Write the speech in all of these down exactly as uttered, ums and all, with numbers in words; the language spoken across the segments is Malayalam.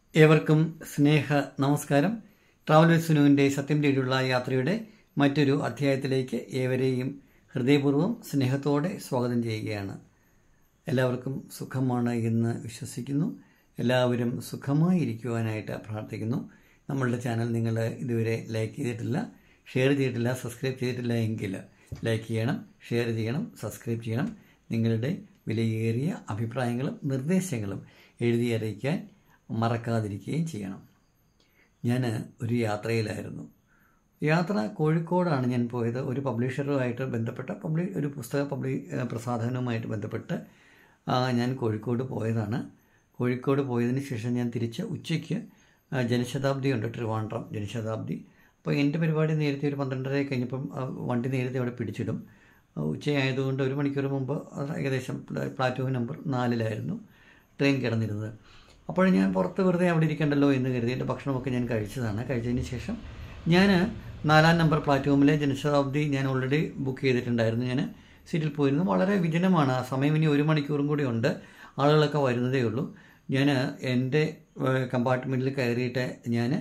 ഏവർക്കും സ്നേഹ നമസ്കാരം. ട്രാവൽ വിത്ത് സുനുവിൻ്റെ സത്യം തേടിയുള്ള യാത്രയുടെ മറ്റൊരു അധ്യായത്തിലേക്ക് ഏവരെയും ഹൃദയപൂർവ്വം സ്നേഹത്തോടെ സ്വാഗതം ചെയ്യുകയാണ്. എല്ലാവർക്കും സുഖമാണ് എന്ന് വിശ്വസിക്കുന്നു. എല്ലാവരും സുഖമായിരിക്കുവാനായിട്ട് പ്രാർത്ഥിക്കുന്നു. നമ്മളുടെ ചാനൽ നിങ്ങൾ ഇതുവരെ ലൈക്ക് ചെയ്തിട്ടില്ല, ഷെയർ ചെയ്തിട്ടില്ല, സബ്സ്ക്രൈബ് ചെയ്തിട്ടില്ല എങ്കിൽ ലൈക്ക് ചെയ്യണം, ഷെയർ ചെയ്യണം, സബ്സ്ക്രൈബ് ചെയ്യണം. നിങ്ങളുടെ വിലയേറിയ അഭിപ്രായങ്ങളും നിർദ്ദേശങ്ങളും എഴുതി അറിയിക്കാൻ മറക്കാതിരിക്കുകയും ചെയ്യണം. ഞാൻ ഒരു യാത്രയിലായിരുന്നു. യാത്ര കോഴിക്കോടാണ് ഞാൻ പോയത്. ഒരു പബ്ലിഷറുമായിട്ട് ബന്ധപ്പെട്ട പബ്ലി ഒരു പുസ്തക പബ്ലി പ്രസാധനവുമായിട്ട് ബന്ധപ്പെട്ട് ഞാൻ കോഴിക്കോട് പോയതാണ്. കോഴിക്കോട് പോയതിന് ശേഷം ഞാൻ തിരിച്ച് ഉച്ചയ്ക്ക് ജനശതാബ്ദി ഉണ്ട്, ട്രിവാൻഡ്രം ജനശതാബ്ദി. അപ്പോൾ എൻ്റെ പരിപാടി നേരത്തെ ഒരു പന്ത്രണ്ടര കഴിഞ്ഞപ്പം വണ്ടി നേരത്തെ അവിടെ പിടിച്ചിടും. ഉച്ചയായതുകൊണ്ട് ഒരു മണിക്കൂർ മുമ്പ് ഏകദേശം പ്ലാറ്റ്ഫോം നമ്പർ നാലിലായിരുന്നു ട്രെയിൻ കിടന്നിരുന്നത്. അപ്പോൾ ഞാൻ പുറത്ത് വെറുതെ അവിടെ ഇരിക്കണ്ടല്ലോ എന്ന് കരുതിയിട്ട് ഭക്ഷണമൊക്കെ ഞാൻ കഴിച്ചതാണ്. കഴിച്ചതിന് ശേഷം ഞാൻ നാലാം നമ്പർ പ്ലാറ്റ്ഫോമിലെ ജനശതാബ്ദി ഞാൻ ഓൾറെഡി ബുക്ക് ചെയ്തിട്ടുണ്ടായിരുന്നു. ഞാൻ സീറ്റിൽ പോയിരുന്നു. വളരെ വിജനമാണ്. ആ സമയം ഇനി ഒരു മണിക്കൂറും കൂടി ഉണ്ട്. ആളുകളൊക്കെ വരുന്നതേ ഉള്ളൂ. ഞാൻ എൻ്റെ കമ്പാർട്ട്മെൻറ്റിൽ കയറിയിട്ട് ഞാൻ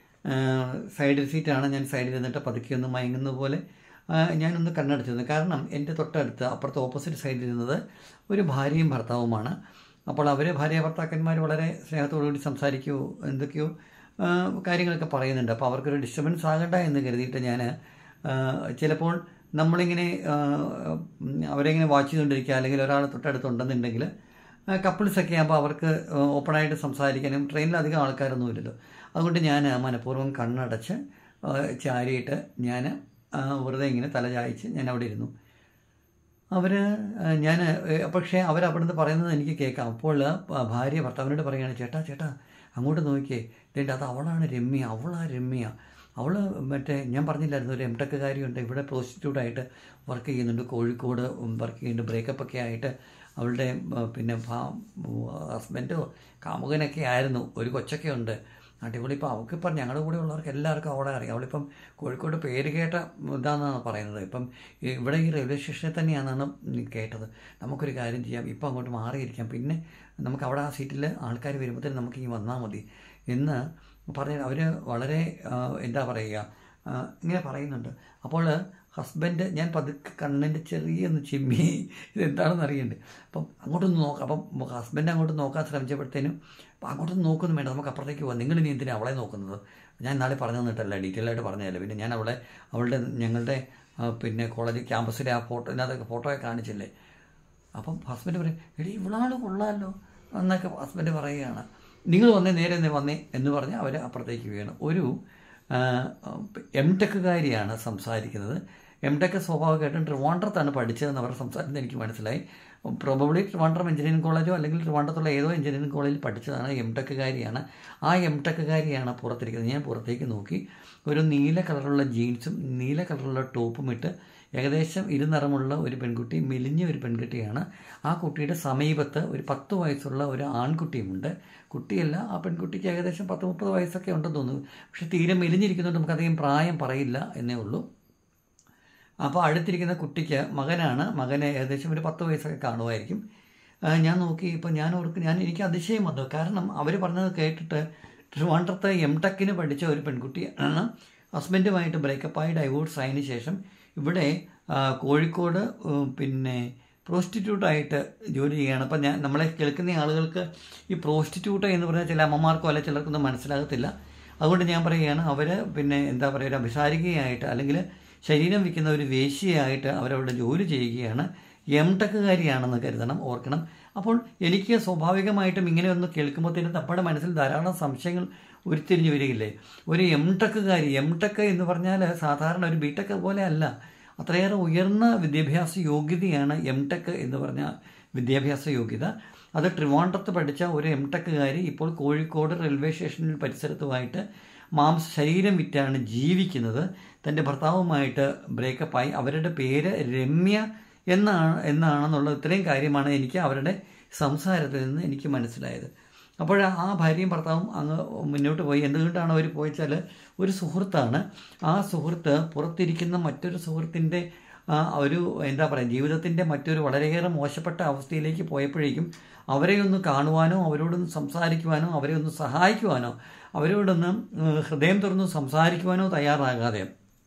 സൈഡിൽ സീറ്റാണ്. ഞാൻ സൈഡിൽ നിന്നിട്ട് പതുക്കെ ഒന്ന് മയങ്ങുന്ന പോലെ ഞാനൊന്ന് കണ്ണടച്ചിരുന്നു. കാരണം എൻ്റെ തൊട്ടടുത്ത് അപ്പുറത്ത് ഓപ്പോസിറ്റ് സൈഡിൽ ഇരുന്നത് ഒരു ഭാര്യയും ഭർത്താവുമാണ്. അപ്പോൾ അവർ ഭാര്യ ഭർത്താക്കന്മാർ വളരെ സ്നേഹത്തോടുകൂടി സംസാരിക്കുകയോ എന്തൊക്കെയോ കാര്യങ്ങളൊക്കെ പറയുന്നുണ്ട്. അപ്പോൾ അവർക്കൊരു ഡിസ്റ്റർബൻസ് ആകണ്ട എന്ന് കരുതിയിട്ട് ഞാൻ ചിലപ്പോൾ നമ്മളിങ്ങനെ അവരെങ്ങനെ വാച്ച് ചെയ്തുകൊണ്ടിരിക്കുക, അല്ലെങ്കിൽ ഒരാൾ തൊട്ടടുത്തുണ്ടെന്നുണ്ടെങ്കിൽ കപ്പിൾസൊക്കെ ആകുമ്പോൾ അവർക്ക് ഓപ്പണായിട്ട് സംസാരിക്കാനും ട്രെയിനിൽ അധികം ആൾക്കാരൊന്നും ഇല്ലല്ലോ. അതുകൊണ്ട് ഞാൻ മനഃപൂർവ്വം കണ്ണടച്ച് ചാരിയിട്ട് ഞാൻ വെറുതെ ഇങ്ങനെ തല ചായച്ച് ഞാൻ അവിടെ ഇരുന്നു. അവർ ഞാൻ പക്ഷേ അവരവിടുന്ന് പറയുന്നത് എനിക്ക് കേൾക്കാം. അപ്പോൾ ഭാര്യ ഭർത്താവിനോട് പറയുകയാണ്, ചേട്ടാ ചേട്ടാ അങ്ങോട്ട് നോക്കിയേ, ഇതേണ്ട അത് അവളാണ് രമ്യ, അവളാ രമ്യ, അവൾ മറ്റേ ഞാൻ പറഞ്ഞില്ലായിരുന്നു ഒരു എം ടെക്കുകാരിയുണ്ട്, ഇവിടെ പ്രോസ്റ്റിറ്റ്യൂട്ടായിട്ട് വർക്ക് ചെയ്യുന്നുണ്ട്, കോഴിക്കോട് വർക്ക് ചെയ്യുന്നുണ്ട്, ബ്രേക്കപ്പൊക്കെ ആയിട്ട് അവളുടെ പിന്നെ ഹസ്ബൻഡോ കാമുകനൊക്കെ ആയിരുന്നു, ഒരു കൊച്ചൊക്കെ ഉണ്ട്, അടിപൊളി. ഇപ്പോൾ അവൾക്കിപ്പം ഞങ്ങളുടെ കൂടെ ഉള്ളവർക്ക് എല്ലാവർക്കും അവളെ അറിയാം. അവളിപ്പം കോഴിക്കോട് പേര് കേട്ട ഇതാണെന്നാണ് പറയുന്നത്. ഇപ്പം ഇവിടെ ഈ റെയിൽവേ സ്റ്റേഷനിൽ തന്നെയാണെന്നാണ് കേട്ടത്. നമുക്കൊരു കാര്യം ചെയ്യാം, ഇപ്പം അങ്ങോട്ട് മാറിയിരിക്കാം, പിന്നെ നമുക്ക് അവിടെ ആ സീറ്റിൽ ആൾക്കാർ വരുമ്പോഴത്തേനും നമുക്ക് ഈ വന്നാൽ മതി എന്ന് പറഞ്ഞ് അവർ വളരെ എന്താ പറയുക ഇങ്ങനെ പറയുന്നുണ്ട്. അപ്പോൾ ഹസ്ബൻഡ് ഞാൻ പതുക്കെ കണ്ണിൻ്റെ ചെറിയൊന്ന് ചിമ്മി ഇതെന്താണെന്ന് അറിയണ്ടേ. അപ്പം അങ്ങോട്ടൊന്ന് നോക്കാം. അപ്പം ഹസ്ബൻഡ് അങ്ങോട്ട് നോക്കാൻ ശ്രമിച്ചപ്പോഴത്തേനും അപ്പം അങ്ങോട്ടൊന്നും നോക്കൊന്നും വേണ്ട, നമുക്ക് അപ്പുറത്തേക്ക് പോകാം, നിങ്ങൾ ഇനി എന്തിനാണ് അവളെ നോക്കുന്നത്, ഞാൻ നാളെ പറഞ്ഞു തന്നിട്ടല്ല, ഡീറ്റെയിൽ ആയിട്ട് പറഞ്ഞതല്ല. പിന്നെ ഞാൻ അവളെ അവളുടെ ഞങ്ങളുടെ പിന്നെ കോളേജ് ക്യാമ്പസിലെ ആ ഫോട്ടോ ഇതിനകത്തൊക്കെ ഫോട്ടോയൊക്കെ കാണിച്ചില്ലേ. അപ്പം ഹസ്ബൻഡ് പറയും, എടി ഇവളാൾ കൊള്ളാമല്ലോ എന്നൊക്കെ ഹസ്ബൻഡ് പറയുകയാണ്. നിങ്ങൾ വന്നേ, നേരെ വന്നേ എന്ന് പറഞ്ഞ് അവർ അപ്പുറത്തേക്ക് വീണ്. ഒരു എം ടെക്കുകാരിയാണ് സംസാരിക്കുന്നത്. എം ടെക്ക് സ്വാഭാവികമായിട്ടും ട്രിവാൻഡ്രത്താണ് പഠിച്ചതെന്ന് അവർ സംസാരിക്കുന്നത് എനിക്ക് മനസ്സിലായി. പ്രോബബ്ലി ട്രിവാൻഡ്രം എഞ്ചിനീയറിംഗ് കോളേജോ അല്ലെങ്കിൽ ട്രിവാൻഡ്രത്തുള്ള ഏതോ എഞ്ചിനീയറിംഗ് കോളേജിൽ പഠിച്ചതാണ്. എം ടെക്കുകാരിയാണ്. ആ എം ടെക്കുകാരിയാണ് പുറത്തിരിക്കുന്നത്. ഞാൻ പുറത്തേക്ക് നോക്കി, ഒരു നീല കളറുള്ള ജീൻസും നീല കളറുള്ള ടോപ്പും ഇട്ട് ഏകദേശം ഇരുനിറമുള്ള ഒരു പെൺകുട്ടി, മെലിഞ്ഞ ഒരു പെൺകുട്ടിയാണ്. ആ കുട്ടിയുടെ സമീപത്ത് ഒരു പത്ത് വയസ്സുള്ള ഒരു ആൺകുട്ടിയുമുണ്ട്. കുട്ടിയല്ല, ആ പെൺകുട്ടിക്ക് ഏകദേശം പത്ത് മുപ്പത് വയസ്സൊക്കെ ഉണ്ടെന്ന് തോന്നുന്നു. പക്ഷെ തീരെ മെലിഞ്ഞിരിക്കുന്നതുകൊണ്ട് നമുക്കധികം പ്രായം പറയില്ല എന്നേ ഉള്ളൂ. അപ്പോൾ അടുത്തിരിക്കുന്ന കുട്ടിക്ക് മകനാണ്, മകന് ഏകദേശം ഒരു പത്ത് വയസ്സൊക്കെ കാണുമായിരിക്കും. ഞാൻ നോക്കി, ഇപ്പോൾ ഞാൻ ഓർക്ക് ഞാൻ എനിക്ക് അതിശയം വന്നു. കാരണം അവർ പറഞ്ഞത് കേട്ടിട്ട് ട്രിവാൻഡ്രത്ത് എം ടെക്കിന് പഠിച്ച ഒരു പെൺകുട്ടിയാണ് ഹസ്ബൻഡുമായിട്ട് ബ്രേക്കപ്പായി ഡൈവോഴ്സ് ആയതിനു ശേഷം ഇവിടെ കോഴിക്കോട് പിന്നെ പ്രോസ്റ്റിറ്റ്യൂട്ടായിട്ട് ജോലി ചെയ്യുകയാണ്. അപ്പം ഞാൻ നമ്മളെ കേൾക്കുന്ന ആളുകൾക്ക് ഈ പ്രോസ്റ്റിറ്റ്യൂട്ട് എന്ന് പറഞ്ഞാൽ ചില അമ്മമാർക്കോ അല്ല ചിലർക്കൊന്നും മനസ്സിലാകത്തില്ല. അതുകൊണ്ട് ഞാൻ പറയുകയാണ്, അവർ പിന്നെ എന്താ പറയുക ഒരു അഭിസാരികയായിട്ട് അല്ലെങ്കിൽ ശരീരം വിൽക്കുന്ന ഒരു വേശ്യയായിട്ട് അവരവിടെ ജോലി ചെയ്യുകയാണ്. എം ടെക്കുകാരിയാണെന്ന് കരുതണം, ഓർക്കണം. അപ്പോൾ എനിക്ക് സ്വാഭാവികമായിട്ടും ഇങ്ങനെ ഒന്ന് കേൾക്കുമ്പോഴത്തേനും നമ്മുടെ മനസ്സിൽ ധാരാളം സംശയങ്ങൾ ഉരുത്തിരിഞ്ഞ് വരികയില്ലേ. ഒരു എം ടെക്കുകാരി, എം ടെക്ക് എന്ന് പറഞ്ഞാൽ സാധാരണ ഒരു ബി ടെക്ക് പോലെ അല്ല, അത്രയേറെ ഉയർന്ന വിദ്യാഭ്യാസ യോഗ്യതയാണ് എം ടെക്ക് എന്ന് പറഞ്ഞ വിദ്യാഭ്യാസ യോഗ്യത. അത് ട്രിവാൻഡ്രത്ത് പഠിച്ച ഒരു എം ടെക്കുകാരി ഇപ്പോൾ കോഴിക്കോട് റെയിൽവേ സ്റ്റേഷനിൽ പരിസരത്തുമായിട്ട് മാംസ ശരീരം വിറ്റാണ് ജീവിക്കുന്നത്. തൻ്റെ ഭർത്താവുമായിട്ട് ബ്രേക്കപ്പായി. അവരുടെ പേര് രമ്യ എന്നാണ് എന്നാണെന്നുള്ള ഇത്രയും കാര്യമാണ് എനിക്ക് അവരുടെ സംസാരത്തിൽ നിന്ന് എനിക്ക് മനസ്സിലായത്. അപ്പോൾ ആ ഭാര്യയും ഭർത്താവും അങ്ങ് മുന്നോട്ട് പോയി. എന്തുകൊണ്ടാണ് അവർ പോയിച്ചാൽ ഒരു സുഹൃത്താണ്. ആ സുഹൃത്ത് പുറത്തിരിക്കുന്ന മറ്റൊരു സുഹൃത്തിൻ്റെ ഒരു എന്താ പറയുക ജീവിതത്തിൻ്റെ മറ്റൊരു വളരെയേറെ മോശപ്പെട്ട അവസ്ഥയിലേക്ക് പോയപ്പോഴേക്കും അവരെ ഒന്ന് കാണുവാനോ അവരോടൊന്ന് സംസാരിക്കുവാനോ അവരെ ഒന്ന് സഹായിക്കുവാനോ അവരോടൊന്ന് ഹൃദയം തുറന്ന് സംസാരിക്കുവാനോ തയ്യാറാകാതെ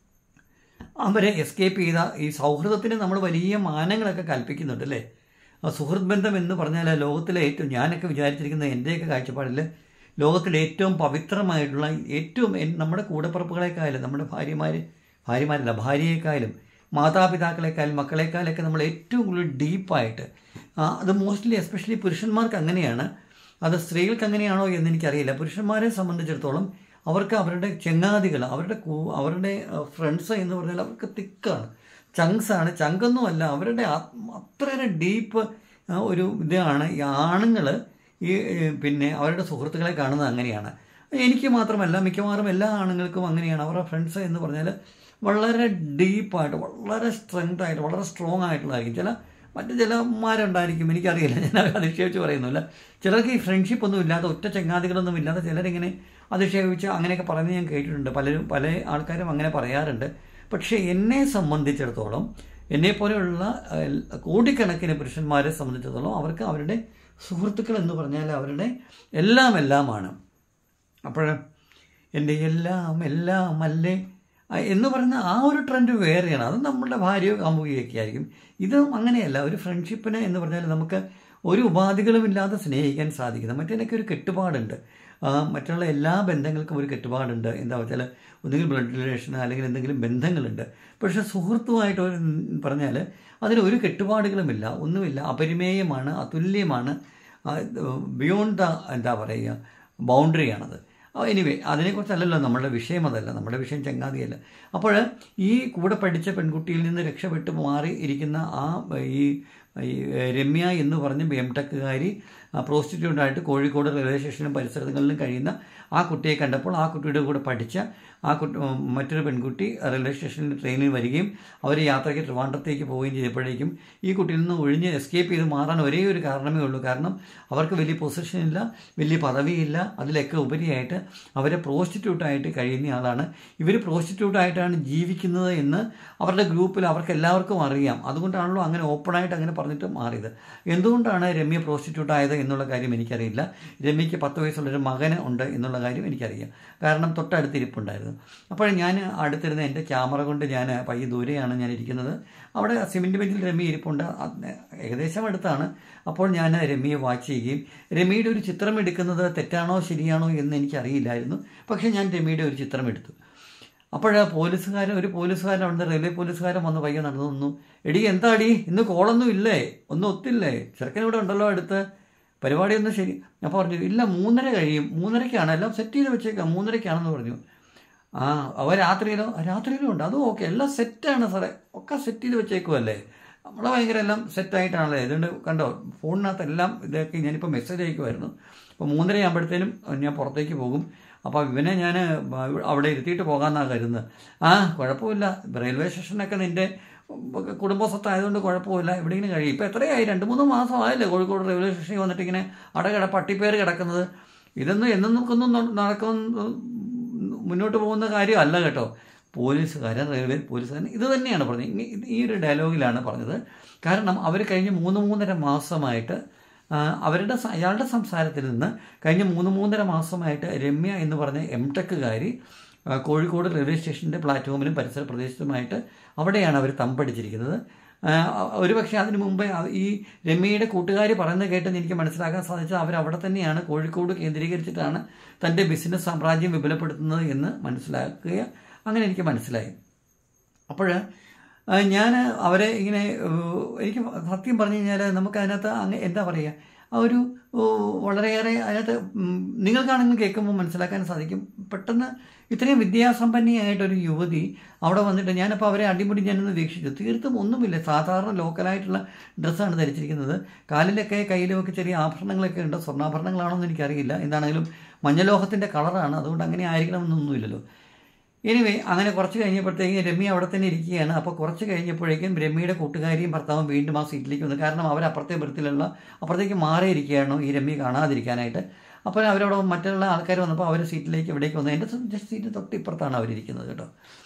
അവരെ എസ്കേപ്പ് ചെയ്ത ഈ സൗഹൃദത്തിന് നമ്മൾ വലിയ മാനങ്ങളൊക്കെ കൽപ്പിക്കുന്നുണ്ട് അല്ലേ. സുഹൃത്ത് ബന്ധം എന്ന് പറഞ്ഞാൽ ലോകത്തിലെ ഏറ്റവും, ഞാനൊക്കെ വിചാരിച്ചിരിക്കുന്ന എൻ്റെയൊക്കെ കാഴ്ചപ്പാടിൽ ലോകത്തിലെ ഏറ്റവും പവിത്രമായിട്ടുള്ള ഏറ്റവും നമ്മുടെ കൂടപ്പിറപ്പുകളെക്കാളും നമ്മുടെ ഭാര്യമാർ ഭാര്യമാരല്ല ഭാര്യയെക്കാളും മാതാപിതാക്കളെക്കാളും മക്കളെക്കാളൊക്കെ നമ്മൾ ഏറ്റവും കൂടുതൽ ഡീപ്പായിട്ട്, അത് മോസ്റ്റ്ലി എസ്പെഷ്യലി പുരുഷന്മാർക്ക് അങ്ങനെയാണ്, അത് സ്ത്രീകൾക്ക് അങ്ങനെയാണോ എന്ന് എനിക്കറിയില്ല. പുരുഷന്മാരെ സംബന്ധിച്ചിടത്തോളം അവർക്ക് അവരുടെ ചങ്ങാതികൾ, അവരുടെ അവരുടെ ഫ്രണ്ട്സ് എന്ന് പറഞ്ഞാൽ അവർക്ക് തിക്കാണ്, ചങ്ക്സാണ്, ചങ്കൊന്നുമല്ല, അവരുടെ അത്രയേറെ ഡീപ്പ് ഒരു ഇതാണ്. ഈ ആണുങ്ങൾ ഈ പിന്നെ അവരുടെ സുഹൃത്തുക്കളെ കാണുന്നത് അങ്ങനെയാണ്. എനിക്ക് മാത്രമല്ല മിക്കവാറും എല്ലാ ആണുങ്ങൾക്കും അങ്ങനെയാണ്. അവരുടെ ഫ്രണ്ട്സ് എന്ന് പറഞ്ഞാൽ വളരെ ഡീപ്പായിട്ട് വളരെ സ്ട്രെങ്ത് ആയിട്ട് വളരെ സ്ട്രോങ് ആയിട്ടുള്ളതായിരിക്കും. ചില മറ്റു ചിലമാരുണ്ടായിരിക്കും, എനിക്കറിയില്ല, ഞാൻ അതിക്ഷേപിച്ച് പറയുന്നില്ല. ചിലർക്ക് ഈ ഫ്രണ്ട്ഷിപ്പ് ഒന്നും ഇല്ലാത്ത ഒറ്റ ചങ്ങാതികളൊന്നും ഇല്ലാത്ത ചിലരിങ്ങനെ അധിക്ഷേപിച്ച് അങ്ങനെയൊക്കെ പറഞ്ഞ് ഞാൻ കേട്ടിട്ടുണ്ട്. പലരും പല ആൾക്കാരും അങ്ങനെ പറയാറുണ്ട്. പക്ഷേ എന്നെ സംബന്ധിച്ചിടത്തോളം, എന്നെപ്പോലെയുള്ള കോടിക്കണക്കിന് പുരുഷന്മാരെ സംബന്ധിച്ചിടത്തോളം അവർക്ക് അവരുടെ സുഹൃത്തുക്കൾ എന്ന് പറഞ്ഞാൽ അവരുടെ എല്ലാം എല്ലാമാണ്. അപ്പോൾ എൻ്റെ എല്ലാം എല്ലാം അല്ലേ എന്ന് പറയുന്ന ആ ഒരു ട്രെൻഡ് വേറെയാണ്. അത് നമ്മുടെ ഭാര്യയോ കാമുകിയൊക്കെ ആയിരിക്കും. ഇതും അങ്ങനെയല്ല. ഒരു ഫ്രണ്ട്ഷിപ്പിന് എന്ന് പറഞ്ഞാൽ നമുക്ക് ഒരു ഉപാധികളും ഇല്ലാതെ സ്നേഹിക്കാൻ സാധിക്കുന്നത്. മറ്റേതൊക്കെ ഒരു കെട്ടുപാടുണ്ട്. മറ്റുള്ള എല്ലാ ബന്ധങ്ങൾക്കും ഒരു കെട്ടുപാടുണ്ട്. എന്താ വെച്ചാൽ ഒന്നുകിൽ ബ്ലഡ് റിലേഷൻ അല്ലെങ്കിൽ എന്തെങ്കിലും ബന്ധങ്ങളുണ്ട്. പക്ഷേ സുഹൃത്തുമായിട്ട് പറഞ്ഞാൽ അതിന് ഒരു കെട്ടുപാടുകളുമില്ല, ഒന്നുമില്ല. അപരിമേയമാണ്, അതുല്യമാണ്, ബിയോണ്ട് ദ എന്താ പറയുക ബൗണ്ടറിയാണത്. എനിവേ അതിനെക്കുറിച്ചല്ലല്ലോ നമ്മളുടെ വിഷയം, അതല്ല നമ്മുടെ വിഷയം, ചങ്ങാതിയല്ല. അപ്പോൾ ഈ കൂടെ പഠിച്ച പെൺകുട്ടിയിൽ നിന്ന് രക്ഷപ്പെട്ട് മാറി ഇരിക്കുന്ന ആ ഈ രമ്യ എന്ന് പറഞ്ഞ് എം ടെക്കുകാരി പ്രോസ്റ്റിറ്റ്യൂട്ടായിട്ട് കോഴിക്കോട് റെയിൽവേ സ്റ്റേഷനും പരിസരങ്ങളിലും കഴിയുന്ന ആ കുട്ടിയെ കണ്ടപ്പോൾ ആ കുട്ടിയുടെ കൂടെ പഠിച്ച ആ കുട്ടി മറ്റൊരു പെൺകുട്ടി റെയിൽവേ സ്റ്റേഷനിൽ ട്രെയിനിൽ വരികയും അവർ യാത്രയ്ക്ക് ട്രിവാൻഡ്രത്തേക്ക് പോവുകയും ചെയ്തപ്പോഴേക്കും ഈ കുട്ടിയിൽ നിന്ന് ഒഴിഞ്ഞ് എസ്കേപ്പ് ചെയ്ത് മാറാൻ ഒരേ ഒരു കാരണമേ ഉള്ളൂ. കാരണം അവർക്ക് വലിയ പൊസിഷനില്ല, വലിയ പദവിയില്ല. അതിലൊക്കെ ഉപരിയായിട്ട് അവരെ പ്രോസ്റ്റിറ്റ്യൂട്ടായിട്ട് കഴിയുന്ന ആളാണ്. ഇവർ പ്രോസ്റ്റിറ്റ്യൂട്ടായിട്ടാണ് ജീവിക്കുന്നത് എന്ന് അവരുടെ ഗ്രൂപ്പിൽ അവർക്ക് എല്ലാവർക്കും അറിയാം. അതുകൊണ്ടാണല്ലോ അങ്ങനെ ഓപ്പണായിട്ട് അങ്ങനെ പറഞ്ഞിട്ട് മാറിയത്. എന്തുകൊണ്ടാണ് രമ്യ പ്രോസ്റ്റിറ്റ്യൂട്ട് ആയത് എന്നുള്ള കാര്യം എനിക്കറിയില്ല. രമ്യയ്ക്ക് പത്ത് വയസ്സുള്ളൊരു മകന് ഉണ്ട് എന്നുള്ള കാര്യം എനിക്കറിയാം. കാരണം തൊട്ടടുത്തിരിപ്പുണ്ടായിരുന്നു. അപ്പോൾ ഞാൻ അടുത്തിരുന്ന എൻ്റെ ക്യാമറ കൊണ്ട് ഞാൻ പയ്യെ ദൂരെയാണ് ഞാൻ ഇരിക്കുന്നത്. അവിടെ സിമെൻറ്റ് ബെഞ്ചിൽ രമ്യ ഇരിപ്പുണ്ട്, ഏകദേശം അടുത്താണ്. അപ്പോൾ ഞാൻ രമ്യയെ വാച്ച് ചെയ്യുകയും രമ്യയുടെ ഒരു ചിത്രം എടുക്കുന്നത് തെറ്റാണോ ശരിയാണോ എന്ന് എനിക്കറിയില്ലായിരുന്നു. പക്ഷേ ഞാൻ രമ്യയുടെ ഒരു ചിത്രം എടുത്തു. അപ്പോൾ പോലീസുകാരൻ ഒരു പോലീസുകാരൻ അവിടുന്ന് റെയിൽവേ പോലീസുകാരൻ വന്ന് പയ്യെ നടന്നു വന്നു. എടി എന്താ അടി, ഇന്ന് കോളൊന്നും ഇല്ലേ, ഒന്നും ഒത്തില്ലേ, ചെറുക്കനിവിടെ ഉണ്ടല്ലോ അടുത്ത്, പരിപാടിയൊന്നും ശരി. അപ്പോൾ പറഞ്ഞു ഇല്ല മൂന്നര കഴിയും, മൂന്നരയ്ക്കാണ് എല്ലാം സെറ്റ് ചെയ്ത് വെച്ചേക്കാം, മൂന്നരയ്ക്കാണെന്ന് പറഞ്ഞു. ആ അവ രാത്രിയിലോ രാത്രിയിലും ഉണ്ട്, അതും ഓക്കെ, എല്ലാം സെറ്റാണ് സാറേ, ഒക്കെ സെറ്റ് ചെയ്ത് വെച്ചേക്കുമല്ലേ, നമ്മളെ ഭയങ്കര എല്ലാം സെറ്റായിട്ടാണല്ലേ. ഇതുകൊണ്ട് കണ്ടോ ഫോണിനകത്ത് എല്ലാം ഇതൊക്കെ ഞാനിപ്പോൾ മെസ്സേജ് അയക്കുമായിരുന്നു. അപ്പോൾ മൂന്നര ആകുമ്പോഴത്തേനും ഞാൻ പുറത്തേക്ക് പോകും. അപ്പോൾ ഇവനെ ഞാൻ അവിടെ ഇരുത്തിയിട്ട് പോകാമെന്നാണ് കരുതുന്നത്. ആ കുഴപ്പമില്ല, റെയിൽവേ സ്റ്റേഷനൊക്കെ നിൻ്റെ കുടുംബ സ്വത്തായതുകൊണ്ട് കുഴപ്പമില്ല, ഇവിടെ ഇങ്ങനെ കഴിയും. ഇപ്പോൾ എത്രയായി, രണ്ട് മൂന്ന് മാസമായല്ലേ കോഴിക്കോട് റെയിൽവേ സ്റ്റേഷനിൽ വന്നിട്ട് ഇങ്ങനെ അടകട പട്ടിപ്പേര് കിടക്കുന്നത്. ഇതൊന്നും എന്നും നമുക്കൊന്നും നടക്കുന്ന മുന്നോട്ട് പോകുന്ന കാര്യമല്ല കേട്ടോ. പോലീസുകാരൻ റെയിൽവേ പോലീസുകാരൻ ഇത് തന്നെയാണ് പറഞ്ഞത്, ഈ ഒരു ഡയലോഗിലാണ് പറഞ്ഞത്. കാരണം അവർ കഴിഞ്ഞ് മൂന്ന് മൂന്നര മാസമായിട്ട് അവരുടെ അയാളുടെ സംസാരത്തിൽ നിന്ന് കഴിഞ്ഞ മൂന്ന് മൂന്നര മാസമായിട്ട് രമ്യ എന്ന് പറഞ്ഞ എം ടെക്കുകാരി കോഴിക്കോട് റെയിൽവേ സ്റ്റേഷൻ്റെ പ്ലാറ്റ്ഫോമിലും പരിസര പ്രദേശത്തുമായിട്ട് അവിടെയാണ് അവർ തമ്പടിച്ചിരിക്കുന്നത്. ഒരുപക്ഷെ അതിന് മുമ്പേ ഈ രമ്യയുടെ കൂട്ടുകാരി പറയുന്നത് കേട്ടെന്ന് എനിക്ക് മനസ്സിലാക്കാൻ സാധിച്ചത് അവരവിടെ തന്നെയാണ്, കോഴിക്കോട് കേന്ദ്രീകരിച്ചിട്ടാണ് തൻ്റെ ബിസിനസ് സാമ്രാജ്യം വിപുലപ്പെടുത്തുന്നത് എന്ന് മനസ്സിലാക്കുക, അങ്ങനെ എനിക്ക് മനസ്സിലായി. അപ്പോൾ ഞാൻ അവരെ ഇങ്ങനെ എനിക്ക് സത്യം പറഞ്ഞു കഴിഞ്ഞാൽ നമുക്ക് അതിനകത്ത് അങ്ങ് എന്താ പറയുക, ആ ഒരു വളരെയേറെ അതിനകത്ത് നിങ്ങൾക്കാണെങ്കിൽ കേൾക്കുമ്പോൾ മനസ്സിലാക്കാൻ സാധിക്കും. പെട്ടെന്ന് ഇത്രയും വിദ്യാസമ്പന്നയായിട്ടൊരു യുവതി അവിടെ വന്നിട്ട് ഞാനപ്പോൾ അവരെ അടിമുടി ഞാനൊന്ന് വീക്ഷിച്ചു. തീർത്തും ഒന്നുമില്ല, സാധാരണ ലോക്കലായിട്ടുള്ള ഡ്രസ്സാണ് ധരിച്ചിരിക്കുന്നത്. കാലിലൊക്കെ കയ്യിലുമൊക്കെ ചെറിയ ആഭരണങ്ങളൊക്കെ ഉണ്ട്. സ്വർണ്ണാഭരണങ്ങളാണോ എന്ന് എനിക്കറിയില്ല. എന്താണെങ്കിലും മഞ്ഞലോഹത്തിൻ്റെ കളറാണ്, അതുകൊണ്ട് അങ്ങനെ ആയിരിക്കണമെന്നൊന്നുമില്ലല്ലോ. എനിവേ അങ്ങനെ കുറച്ച് കഴിഞ്ഞപ്പോഴത്തേക്കും രമ്യ അവിടെ തന്നെ ഇരിക്കുകയാണ്. അപ്പോൾ കുറച്ച് കഴിഞ്ഞപ്പോഴേക്കും രമ്യയുടെ കൂട്ടുകാരിയും ഭർത്താവും വീണ്ടും ആ സീറ്റിലേക്ക് വന്നു. കാരണം അവർ അപ്പുറത്തെ ബർത്തിലുള്ള അപ്പുറത്തേക്ക് മാറിയിരിക്കുകയാണോ ഈ രമ്യ കാണാതിരിക്കാനായിട്ട്. അപ്പോൾ അവരവിടെ മറ്റുള്ള ആൾക്കാർ വന്നപ്പോൾ അവർ സീറ്റിലേക്ക് ഇവിടേക്ക് വന്നു. എൻ്റെ ജസ്റ്റ് സീറ്റ് തൊട്ട് ഇപ്പുറത്താണ് അവരിയ്ക്കുന്നത് കേട്ടോ.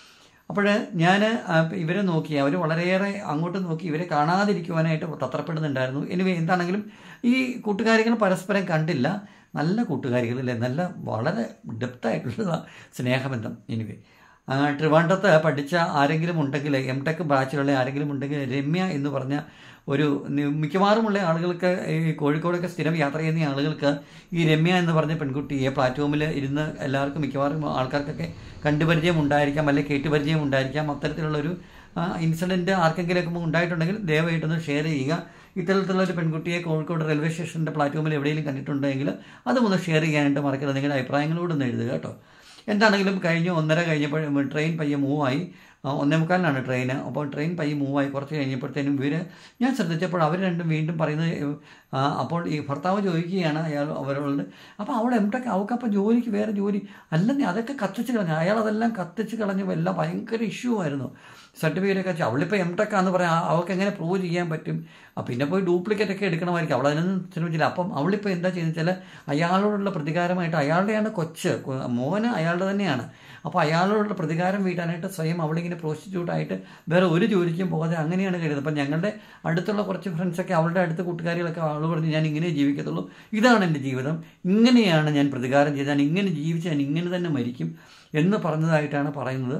അപ്പോൾ ഞാൻ ഇവരെ നോക്കി, അവർ വളരെയേറെ അങ്ങോട്ട് നോക്കി ഇവരെ കാണാതിരിക്കുവാനായിട്ട് തത്രപ്പെടുന്നുണ്ടായിരുന്നു. എനിവേ എന്താണെങ്കിലും ഈ കൂട്ടുകാരികൾ പരസ്പരം കണ്ടില്ല. നല്ല കൂട്ടുകാരികളില്ലേ, നല്ല വളരെ ഡെപ്തായിട്ടുള്ള സ്നേഹബന്ധം. എനിവേ ട്രിവാൻഡ്രത്ത് പഠിച്ച ആരെങ്കിലും ഉണ്ടെങ്കിൽ, എം ടെക് ബാച്ചിലുള്ള ആരെങ്കിലും ഉണ്ടെങ്കിൽ, രമ്യ എന്ന് പറഞ്ഞ ഒരു മിക്കവാറുമുള്ള ആളുകൾക്ക്, ഈ കോഴിക്കോടൊക്കെ സ്ഥിരം യാത്ര ചെയ്യുന്ന ആളുകൾക്ക് ഈ രമ്യ എന്ന് പറഞ്ഞ പെൺകുട്ടിയെ പ്ലാറ്റ്ഫോമിൽ ഇരുന്ന് എല്ലാവർക്കും മിക്കവാറും ആൾക്കാർക്കൊക്കെ കണ്ടുപരിചയം ഉണ്ടായിരിക്കാം, അല്ലെങ്കിൽ കേട്ടുപരിചയം ഉണ്ടായിരിക്കാം. അത്തരത്തിലുള്ളൊരു ഇൻസിഡൻറ്റ് ആർക്കെങ്കിലൊക്കെ ഉണ്ടായിട്ടുണ്ടെങ്കിൽ ദയവായിട്ടൊന്ന് ഷെയർ ചെയ്യുക. ഇത്തരത്തിലുള്ളൊരു പെൺകുട്ടിയെ കോഴിക്കോട് റെയിൽവേ സ്റ്റേഷൻ്റെ പ്ലാറ്റ്ഫോമിൽ എവിടെയെങ്കിലും കണ്ടിട്ടുണ്ടെങ്കിൽ അതുമൊന്ന് ഷെയർ ചെയ്യാനായിട്ട് മറക്കരുത്. നിങ്ങളുടെ അഭിപ്രായങ്ങളോടൊന്ന് എഴുതുക കേട്ടോ. എന്താണെങ്കിലും കഴിഞ്ഞ ഒന്നര കഴിഞ്ഞപ്പോൾ ട്രെയിൻ പയ്യെ മൂവായി. ഒന്നേ മുക്കാലിനാണ് ട്രെയിന്. അപ്പോൾ ട്രെയിൻ പയ്യെ മൂവായി. കുറച്ച് കഴിഞ്ഞപ്പോഴത്തേനും ഇവർ, ഞാൻ ശ്രദ്ധിച്ചപ്പോൾ അവർ രണ്ടും വീണ്ടും പറയുന്നത്, അപ്പോൾ ഈ ഭർത്താവ് ചോദിക്കുകയാണ് അയാൾ അവരോട്, അപ്പോൾ അവൾ എം ടെക്, അവൾക്കപ്പോൾ ജോലിക്ക് വേറെ ജോലി അല്ലെന്നേ, അതൊക്കെ കത്തിച്ച് കളഞ്ഞു. അയാൾ അതെല്ലാം കത്തിച്ച് കളഞ്ഞു. എല്ലാം ഭയങ്കര ഇഷ്യൂ ആയിരുന്നു. സർട്ടിഫിക്കറ്റൊക്കെ വെച്ച് അവളിപ്പോൾ എം ടെക്കാന്ന് പറയാം, അവൾക്ക് എങ്ങനെ പ്രൂവ് ചെയ്യാൻ പറ്റും? പിന്നെ പോയി ഡ്യൂപ്ലിക്കേറ്റ് ഒക്കെ എടുക്കണമായിരിക്കും. അവളതിനൊന്നും ശ്രമിച്ചില്ല. അപ്പം അവളിപ്പോൾ എന്താ ചെയ്യുന്നത് വെച്ചാൽ അയാളോടുള്ള പ്രതികാരമായിട്ട്, അയാളുടെയാണ് കൊച്ച്, മോന് അയാളുടെ തന്നെയാണ്. അപ്പോൾ അയാളോടുള്ള പ്രതികാരം വീട്ടാനായിട്ട് സ്വയം അവളിങ്ങനെ പ്രോസ്റ്റിറ്റ്യൂട്ടായിട്ട് വേറെ ഒരു ജോലിക്കും പോകാതെ അങ്ങനെയാണ് കഴിയുന്നത്. അപ്പം ഞങ്ങളുടെ അടുത്തുള്ള കുറച്ച് ഫ്രണ്ട്സൊക്കെ, അവളുടെ അടുത്ത കൂട്ടുകാരികളൊക്കെ അവൾ പറഞ്ഞ് ഞാൻ ഇങ്ങനെ ജീവിക്കത്തുള്ളൂ, ഇതാണ് എൻ്റെ ജീവിതം, ഇങ്ങനെയാണ് ഞാൻ പ്രതികാരം ചെയ്ത്, ഞാൻ ഇങ്ങനെ ജീവിച്ച് ഞാൻ ഇങ്ങനെ തന്നെ മരിക്കും എന്ന് പറഞ്ഞതായിട്ടാണ് പറയുന്നത്.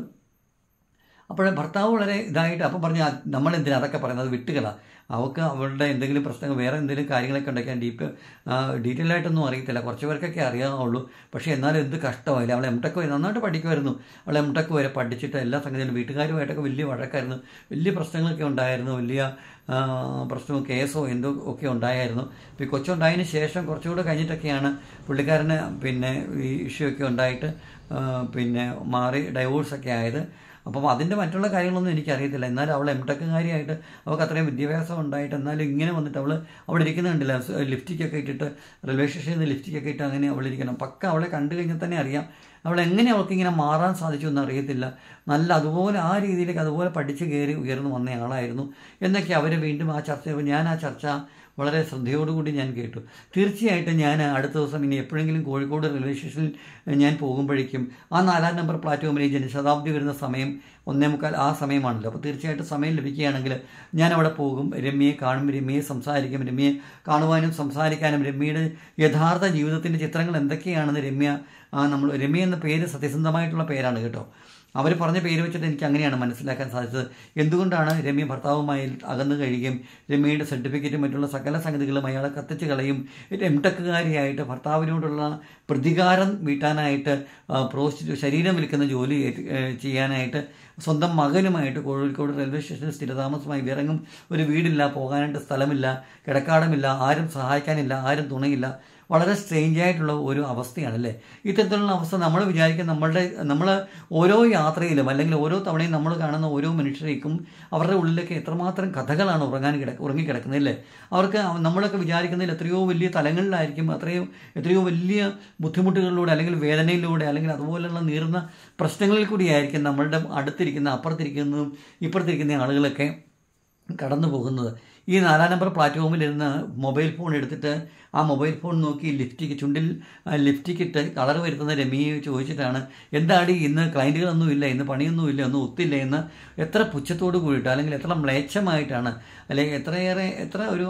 അപ്പോൾ ഭർത്താവ് വളരെ ഇതായിട്ട് അപ്പം പറഞ്ഞാൽ നമ്മളെന്തിനാ അതൊക്കെ പറയുന്നത്, വിട്ടുകള, അവൾക്ക് അവളുടെ എന്തെങ്കിലും പ്രശ്നങ്ങൾ വേറെ എന്തെങ്കിലും കാര്യങ്ങളൊക്കെ ഉണ്ടാക്കാൻ ഡീപ്പ് ഡീറ്റെയിൽ ആയിട്ടൊന്നും അറിയത്തില്ല. കുറച്ച് പേർക്കൊക്കെ അറിയാവുള്ളൂ. പക്ഷേ എന്നാലും എന്ത് കഷ്ടമായില്ല. അവൾ എം ടെക് നന്നായിട്ട് പഠിക്കുമായിരുന്നു. അവൾ എം ടെക് വരെ പഠിച്ചിട്ട് എല്ലാ സംഗതിയിലും വീട്ടുകാരുമായിട്ടൊക്കെ വലിയ വഴക്കായിരുന്നു, വലിയ പ്രശ്നങ്ങളൊക്കെ ഉണ്ടായിരുന്നു, വലിയ പ്രശ്നമോ കേസോ എന്തോ ഒക്കെ ഉണ്ടായിരുന്നു. ഇപ്പോൾ ഈ കൊച്ചുണ്ടായതിന് ശേഷം കുറച്ചുകൂടെ കഴിഞ്ഞിട്ടൊക്കെയാണ് പുള്ളിക്കാരന് പിന്നെ ഈ ഇഷ്യൂ ഒക്കെ ഉണ്ടായിട്ട് പിന്നെ മാറി ഡൈവോഴ്സൊക്കെ ആയത്. അപ്പം അതിൻ്റെ മറ്റുള്ള കാര്യങ്ങളൊന്നും എനിക്കറിയത്തില്ല. എന്നാലും അവൾ എം ടെക്കുകാരിയായിട്ട് അവൾക്ക് അത്രയും വിദ്യാഭ്യാസം ഉണ്ടായിട്ട് എന്നാലും ഇങ്ങനെ വന്നിട്ട് അവൾ അവിടെ ഇരിക്കുന്നുണ്ടല്ലോ, ലിഫ്റ്റിക്കൊക്കെ ഇട്ടിട്ട്, റെയിൽവേ സ്റ്റേഷനിൽ നിന്ന് ലിഫ്റ്റിക്കൊക്കെ ഇട്ട് അങ്ങനെ അവൾ ഇരിക്കണം. പക്ക അവളെ കണ്ടു കഴിഞ്ഞാൽ തന്നെ അറിയാം അവൾ എങ്ങനെ അവൾക്ക് ഇങ്ങനെ മാറാൻ സാധിച്ചു എന്ന് അറിയത്തില്ല. നല്ല അതുപോലെ ആ രീതിയിലേക്ക് അതുപോലെ പഠിച്ച് കയറി ഉയർന്നു വന്ന ആളായിരുന്നു എന്നൊക്കെ അവർ വീണ്ടും ആ ചർച്ച, ഞാൻ ആ ചർച്ച വളരെ ശ്രദ്ധയോടുകൂടി ഞാൻ കേട്ടു. തീർച്ചയായിട്ടും ഞാൻ അടുത്ത ദിവസം ഇനി എപ്പോഴെങ്കിലും കോഴിക്കോട് റെയിൽവേ സ്റ്റേഷനിൽ ഞാൻ പോകുമ്പോഴേക്കും ആ നാലാം നമ്പർ പ്ലാറ്റ്ഫോമിൽ ജനശതാബ്ദി വരുന്ന സമയം ഒന്നേ മുക്കാൽ ആ സമയമാണല്ലോ. അപ്പോൾ തീർച്ചയായിട്ടും സമയം ലഭിക്കുകയാണെങ്കിൽ ഞാൻ അവിടെ പോകും, രമ്യയെ കാണും, രമ്യയെ സംസാരിക്കും, രമ്യയെ കാണുവാനും സംസാരിക്കാനും, രമ്യയുടെ യഥാർത്ഥ ജീവിതത്തിൻ്റെ ചിത്രങ്ങൾ എന്തൊക്കെയാണെന്ന് രമ്യ നമ്മൾ രമ്യ എന്ന പേര് സത്യസന്ധമായിട്ടുള്ള പേരാണ് കേട്ടോ. അവർ പറഞ്ഞ പേര് വെച്ചിട്ട് എനിക്ക് അങ്ങനെയാണ് മനസ്സിലാക്കാൻ സാധിച്ചത്. എന്തുകൊണ്ടാണ് രമ്യ ഭർത്താവുമായി അകന്നു കഴിയുകയും രമ്യയുടെ സർട്ടിഫിക്കറ്റും മറ്റുള്ള സകല സംഗതികളും അയാളെ കത്തിച്ച് കളയും, എം ടെക്കുകാരിയായിട്ട് ഭർത്താവിനോടുള്ള പ്രതികാരം വീട്ടാനായിട്ട് പ്രോസ്റ്റിറ്റ്യൂ ശരീരം വിൽക്കുന്ന ജോലി ചെയ്യാനായിട്ട് സ്വന്തം മകനുമായിട്ട് കോഴിക്കോട് റെയിൽവേ സ്റ്റേഷനിൽ സ്ഥിരതാമസമായി ഇറങ്ങും. ഒരു വീടില്ല, പോകാനായിട്ട് സ്ഥലമില്ല, കിടക്കാടമില്ല, ആരും സഹായിക്കാനില്ല, ആരും തുണയില്ല. വളരെ സ്ട്രേഞ്ച് ആയിട്ടുള്ള ഒരു അവസ്ഥയാണല്ലേ. ഇത്തരത്തിലുള്ള അവസ്ഥ നമ്മൾ വിചാരിക്കും നമ്മളുടെ നമ്മൾ ഓരോ യാത്രയിലും അല്ലെങ്കിൽ ഓരോ തവണയും നമ്മൾ കാണുന്ന ഓരോ മനുഷ്യരേക്കും അവരുടെ ഉള്ളിലൊക്കെ എത്രമാത്രം കഥകളാണ് ഉറങ്ങാൻ കിട ഉറങ്ങിക്കിടക്കുന്നതല്ലേ. അവർക്ക് നമ്മളൊക്കെ വിചാരിക്കുന്നതിൽ എത്രയോ വലിയ തലങ്ങളിലായിരിക്കും, അത്രയോ എത്രയോ വലിയ ബുദ്ധിമുട്ടുകളിലൂടെ അല്ലെങ്കിൽ വേദനയിലൂടെ അല്ലെങ്കിൽ അതുപോലെയുള്ള നീറുന്ന പ്രശ്നങ്ങളിൽ കൂടിയായിരിക്കും നമ്മളുടെ അടുത്തിരിക്കുന്ന അപ്പുറത്തിരിക്കുന്നതും ഇപ്പുറത്തിരിക്കുന്ന ആളുകളൊക്കെ കടന്നു പോകുന്നത്. ഈ നാലാം നമ്പർ പ്ലാറ്റ്ഫോമിലിരുന്ന് മൊബൈൽ ഫോൺ എടുത്തിട്ട് ആ മൊബൈൽ ഫോൺ നോക്കി ലിഫ്റ്റിക്ക് ചുണ്ടിൽ ലിഫ്റ്റിക്കിട്ട് കളർ വരുത്തുന്ന രമ്യയെ ചോദിച്ചിട്ടാണ് എന്താടി ഇന്ന് ക്ലയൻറ്റുകളൊന്നുമില്ല, ഇന്ന് പണിയൊന്നുമില്ല, ഒന്നും ഒത്തില്ല എന്ന് എത്ര പുച്ഛത്തോട് കൂടിയിട്ട് അല്ലെങ്കിൽ എത്ര മ്ലേച്ഛമായിട്ടാണ് അല്ലെങ്കിൽ എത്രയേറെ എത്ര ഒരു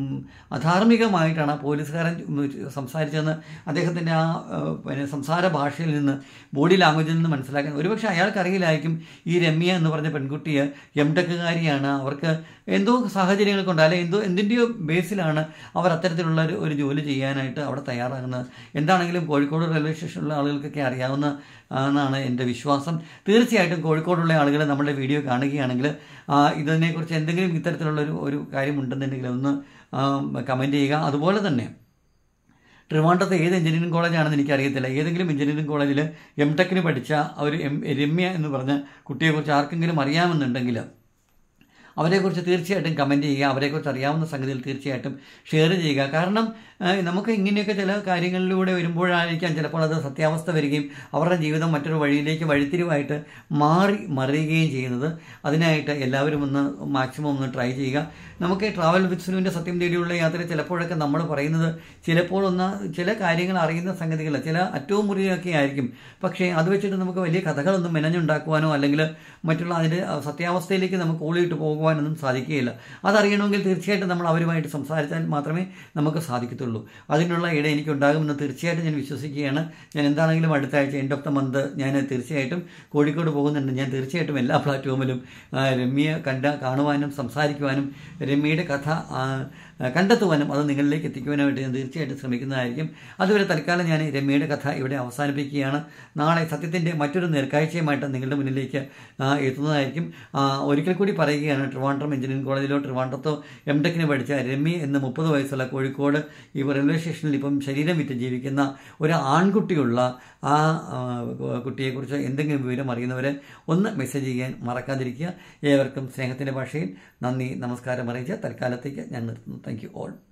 അധാർമികമായിട്ടാണ് പോലീസുകാരൻ സംസാരിച്ചതെന്ന് അദ്ദേഹത്തിൻ്റെ ആ പിന്നെ സംസാര ഭാഷയിൽ നിന്ന് ബോഡി ലാംഗ്വേജിൽ നിന്ന് മനസ്സിലാക്കാൻ ഒരുപക്ഷെ അയാൾക്കറിയില്ലായിരിക്കും ഈ രമ്യ എന്ന് പറഞ്ഞ പെൺകുട്ടിയെ എം ടെക്കുകാരിയാണ്, അവർക്ക് എന്തോ സാഹചര്യങ്ങൾ കൊണ്ട് അല്ലെങ്കിൽ എന്തോ എന്തിൻ്റെയോ ബേസിലാണ് അവർ അത്തരത്തിലുള്ള ഒരു ഒരു ജോലി ചെയ്യാനായിട്ട് അവിടെ തയ്യാറാകുന്നത്. എന്താണെങ്കിലും കോഴിക്കോട് റെയിൽവേ സ്റ്റേഷനിലുള്ള ആളുകൾക്കൊക്കെ അറിയാവുന്ന എന്നാണ് എൻ്റെ വിശ്വാസം. തീർച്ചയായിട്ടും കോഴിക്കോടുള്ള ആളുകൾ നമ്മുടെ വീഡിയോ കാണുകയാണെങ്കിൽ ഇതിനെക്കുറിച്ച് എന്തെങ്കിലും ഇത്തരത്തിലുള്ളൊരു ഒരു കാര്യമുണ്ടെന്നുണ്ടെങ്കിൽ ഒന്ന് കമൻറ്റ് ചെയ്യുക. അതുപോലെ തന്നെ ട്രിവാൻഡ്രത്ത് ഏത് എഞ്ചിനീയറിംഗ് കോളേജാണെന്ന് എനിക്കറിയത്തില്ല, ഏതെങ്കിലും എഞ്ചിനീയറിംഗ് കോളേജിൽ എം ടെക്കിന് പഠിച്ച ഒരു എം രമ്യ എന്ന് പറഞ്ഞ കുട്ടിയെക്കുറിച്ച് ആർക്കെങ്കിലും അറിയാമെന്നുണ്ടെങ്കിൽ അവരെക്കുറിച്ച് തീർച്ചയായിട്ടും കമൻറ്റ് ചെയ്യുക, അവരെക്കുറിച്ച് അറിയാവുന്ന സംഗതികൾ തീർച്ചയായിട്ടും ഷെയർ ചെയ്യുക. കാരണം നമുക്ക് ഇങ്ങനെയൊക്കെ ചില കാര്യങ്ങളിലൂടെ വരുമ്പോഴായിരിക്കാം ചിലപ്പോൾ അത് സത്യാവസ്ഥ വരികയും അവരുടെ ജീവിതം മറ്റൊരു വഴിയിലേക്ക് വഴിത്തിരിവായിട്ട് മാറി മറിയുകയും ചെയ്യുന്നത്. അതിനായിട്ട് എല്ലാവരും ഒന്ന് മാക്സിമം ഒന്ന് ട്രൈ ചെയ്യുക. നമുക്ക് ട്രാവൽ വിത്ത് സുനുവിൻ്റെ സത്യം തേടിയുള്ള യാത്ര ചിലപ്പോഴൊക്കെ നമ്മൾ പറയുന്നത് ചിലപ്പോൾ ഒന്ന് ചില കാര്യങ്ങൾ അറിയുന്ന സംഗതികൾ ചില അറ്റവും മുറിയൊക്കെ ആയിരിക്കും. പക്ഷേ അത് വെച്ചിട്ട് നമുക്ക് വലിയ കഥകളൊന്നും മെനഞ്ഞുണ്ടാക്കുവാനോ അല്ലെങ്കിൽ മറ്റുള്ള അതിൻ്റെ സത്യാവസ്ഥയിലേക്ക് നമുക്ക് ഓളിയിട്ട് പോകുവാനൊന്നും സാധിക്കുകയില്ല. അതറിയണമെങ്കിൽ തീർച്ചയായിട്ടും നമ്മൾ അവരുമായിട്ട് സംസാരിച്ചാൽ മാത്രമേ നമുക്ക് സാധിക്കത്തുള്ളൂ. അതിനുള്ള ഇട എനിക്കുണ്ടാകുമെന്ന് തീർച്ചയായിട്ടും ഞാൻ വിശ്വസിക്കുകയാണ്. ഞാൻ എന്താണെങ്കിലും അടുത്ത ആഴ്ച എൻഡ് ഓഫ് ദ മന്ത് ഞാൻ തീർച്ചയായിട്ടും കോഴിക്കോട് പോകുന്നുണ്ട്. ഞാൻ തീർച്ചയായിട്ടും എല്ലാ പ്ലാറ്റ്ഫോമിലും രമ്യയെ കണ്ട കാണുവാനും സംസാരിക്കുവാനും രമ്യയുടെ കഥ കണ്ടെത്തുവാനും അത് നിങ്ങളിലേക്ക് എത്തിക്കുവാനായിട്ട് ഞാൻ തീർച്ചയായിട്ടും ശ്രമിക്കുന്നതായിരിക്കും. അതുവരെ തൽക്കാലം ഞാൻ രമ്യയുടെ കഥ ഇവിടെ അവസാനിപ്പിക്കുകയാണ്. നാളെ സത്യത്തിൻ്റെ മറ്റൊരു നേർക്കാഴ്ചയുമായിട്ട് നിങ്ങളുടെ മുന്നിലേക്ക് എത്തുന്നതായിരിക്കും. ഒരിക്കൽ കൂടി പറയുകയാണ്, ട്രിവാൻഡ്രം എഞ്ചിനീയറിംഗ് കോളേജിലോ ട്രിവാൻഡ്രത്തോ എം ടെക്കിന് പഠിച്ച രമ്യ എന്ന് മുപ്പത് വയസ്സുള്ള കോഴിക്കോട് ഈ റെയിൽവേ സ്റ്റേഷനിൽ ഇപ്പം ശരീരം വിറ്റ് ജീവിക്കുന്ന ഒരു ആൺകുട്ടിയുള്ള ആ കുട്ടിയെക്കുറിച്ച് എന്തെങ്കിലും വിവരം അറിയുന്നവരെ ഒന്ന് മെസ്സേജ് ചെയ്യാൻ മറക്കാതിരിക്കുക. ഏവർക്കും സ്നേഹത്തിൻ്റെ ഭാഷയിൽ നന്ദി നമസ്കാരം അറിയിച്ച് തൽക്കാലത്തേക്ക് ഞാൻ നിർത്തുന്നു. Thank you all.